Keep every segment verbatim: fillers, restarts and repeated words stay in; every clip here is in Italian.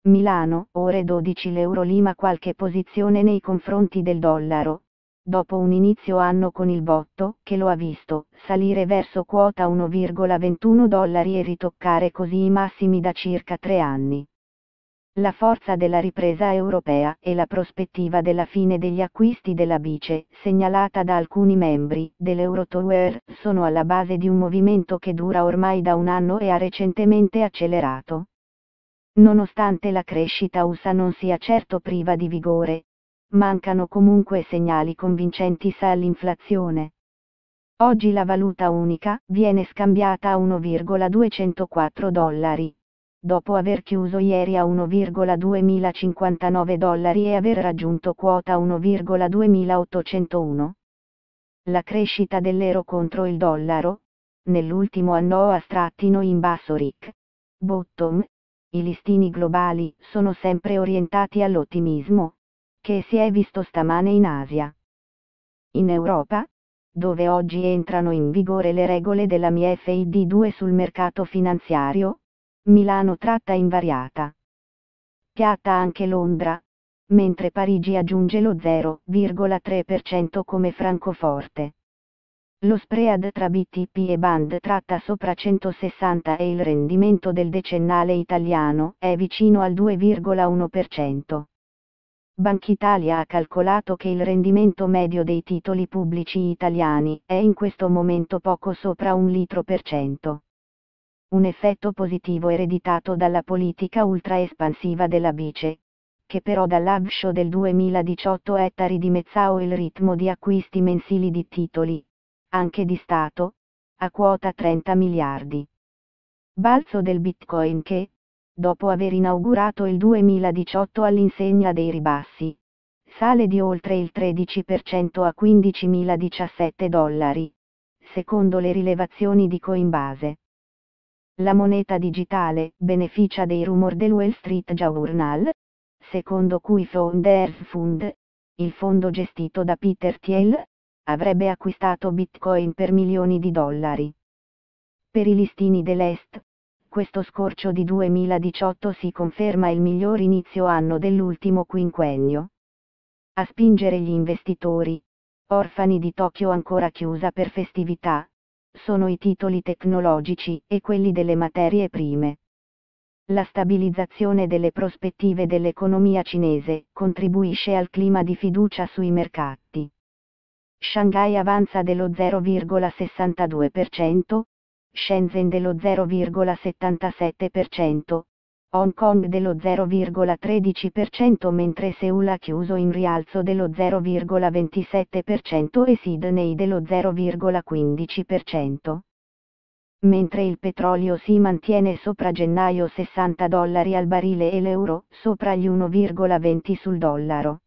Milano, ore dodici. L'euro lima qualche posizione nei confronti del dollaro, dopo un inizio anno con il botto, che lo ha visto salire verso quota uno virgola ventuno dollari e ritoccare così i massimi da circa tre anni. La forza della ripresa europea e la prospettiva della fine degli acquisti della B C E, segnalata da alcuni membri dell'Eurotower, sono alla base di un movimento che dura ormai da un anno e ha recentemente accelerato. Nonostante la crescita U S A non sia certo priva di vigore, mancano comunque segnali convincenti all'inflazione. Oggi la valuta unica viene scambiata a uno virgola duecentoquattro dollari, dopo aver chiuso ieri a uno virgola duemilacinquantanove dollari e aver raggiunto quota uno virgola duemilaottocentouno. La crescita dell'euro contro il dollaro, nell'ultimo anno ha strattino in basso Rick Bottom. I listini globali sono sempre orientati all'ottimismo, che si è visto stamane in Asia. In Europa, dove oggi entrano in vigore le regole della M I F I D due sul mercato finanziario, Milano tratta invariata. Piatta anche Londra, mentre Parigi aggiunge lo zero virgola tre per cento come Francoforte. Lo spread tra B T P e Bund tratta sopra centosessanta e il rendimento del decennale italiano è vicino al due virgola uno per cento. Bankitalia ha calcolato che il rendimento medio dei titoli pubblici italiani è in questo momento poco sopra un litro per cento. Un effetto positivo ereditato dalla politica ultra espansiva della B C E, che però dall'avvio del duemiladiciotto ha ridimezzato il ritmo di acquisti mensili di titoli, anche di Stato, a quota trenta miliardi. Balzo del Bitcoin che, dopo aver inaugurato il duemiladiciotto all'insegna dei ribassi, sale di oltre il tredici per cento a quindicimiladiciassette dollari, secondo le rilevazioni di Coinbase. La moneta digitale beneficia dei rumor del Wall Street Journal, secondo cui Founders Fund, il fondo gestito da Peter Thiel, avrebbe acquistato Bitcoin per milioni di dollari. Per i listini dell'Est, questo scorcio di duemiladiciotto si conferma il miglior inizio anno dell'ultimo quinquennio. A spingere gli investitori, orfani di Tokyo ancora chiusa per festività, sono i titoli tecnologici e quelli delle materie prime. La stabilizzazione delle prospettive dell'economia cinese contribuisce al clima di fiducia sui mercati. Shanghai avanza dello zero virgola sessantadue per cento, Shenzhen dello zero virgola settantasette per cento, Hong Kong dello zero virgola tredici per cento mentre Seoul ha chiuso in rialzo dello zero virgola ventisette per cento e Sydney dello zero virgola quindici per cento. Mentre il petrolio si mantiene sopra gennaio sessanta dollari al barile e l'euro sopra gli uno virgola venti sul dollaro.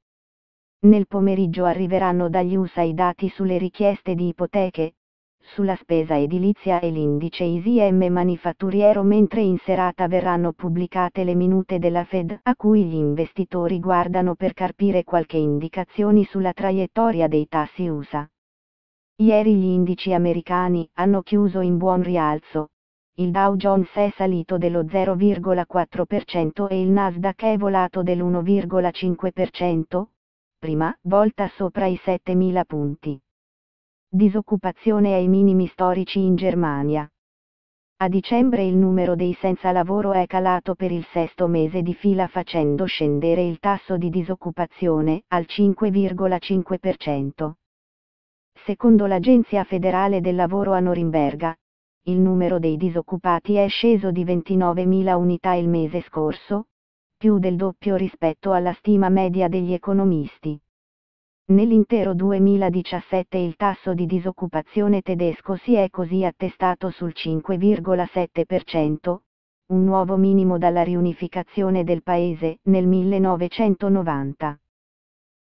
Nel pomeriggio arriveranno dagli U S A i dati sulle richieste di ipoteche, sulla spesa edilizia e l'indice I S M manifatturiero mentre in serata verranno pubblicate le minute della Fed a cui gli investitori guardano per carpire qualche indicazioni sulla traiettoria dei tassi U S A. Ieri gli indici americani hanno chiuso in buon rialzo. Il Dow Jones è salito dello zero virgola quattro per cento e il Nasdaq è volato dell'uno virgola cinque per cento, prima volta sopra i settemila punti. Disoccupazione ai minimi storici in Germania. A dicembre il numero dei senza lavoro è calato per il sesto mese di fila facendo scendere il tasso di disoccupazione al cinque virgola cinque per cento. Secondo l'Agenzia federale del lavoro a Norimberga, il numero dei disoccupati è sceso di ventinovemila unità il mese scorso, più del doppio rispetto alla stima media degli economisti. Nell'intero duemiladiciassette il tasso di disoccupazione tedesco si è così attestato sul cinque virgola sette per cento, un nuovo minimo dalla riunificazione del paese nel millenovecentonovanta.